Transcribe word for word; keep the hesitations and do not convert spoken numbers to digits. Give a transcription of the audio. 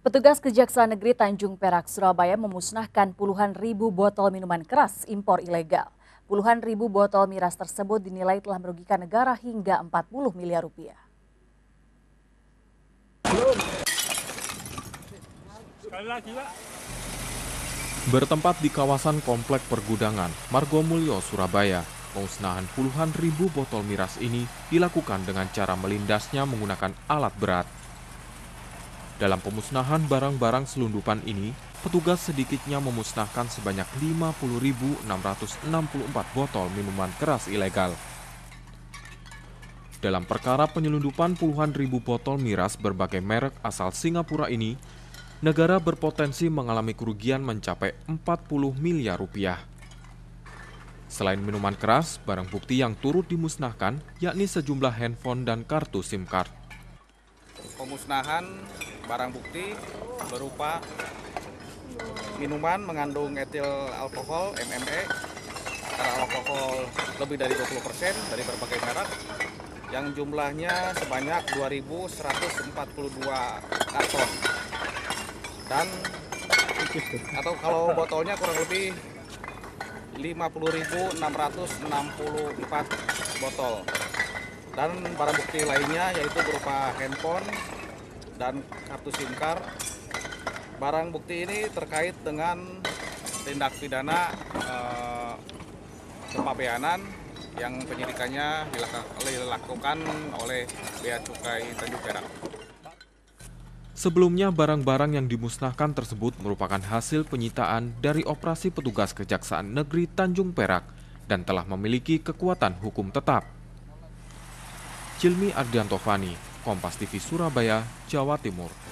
Petugas Kejaksaan Negeri Tanjung Perak, Surabaya memusnahkan puluhan ribu botol minuman keras impor ilegal. Puluhan ribu botol miras tersebut dinilai telah merugikan negara hingga empat puluh miliar rupiah. Bertempat di kawasan Komplek Pergudangan, Margomulyo, Surabaya, pemusnahan puluhan ribu botol miras ini dilakukan dengan cara melindasnya menggunakan alat berat. Dalam pemusnahan barang-barang selundupan ini, petugas sedikitnya memusnahkan sebanyak lima puluh ribu enam ratus enam puluh empat botol minuman keras ilegal. Dalam perkara penyelundupan puluhan ribu botol miras berbagai merek asal Singapura ini, negara berpotensi mengalami kerugian mencapai empat puluh miliar rupiah. Selain minuman keras, barang bukti yang turut dimusnahkan yakni sejumlah handphone dan kartu SIM card. Pemusnahan barang bukti berupa minuman mengandung etil alkohol M M E, kadar alkohol lebih dari dua puluh persen dari berbagai merek, yang jumlahnya sebanyak dua ribu seratus empat puluh dua karton. Dan atau kalau botolnya kurang lebih lima puluh ribu enam ratus enam puluh empat botol. Dan barang bukti lainnya yaitu berupa handphone dan kartu SIM card. Barang bukti ini terkait dengan tindak pidana eh, kepabeanan yang penyidikannya dilakukan oleh Bea Cukai Tanjung Perak. Sebelumnya, barang-barang yang dimusnahkan tersebut merupakan hasil penyitaan dari operasi petugas Kejaksaan Negeri Tanjung Perak dan telah memiliki kekuatan hukum tetap. Cilmi Ardiantovani, Kompas T V Surabaya, Jawa Timur.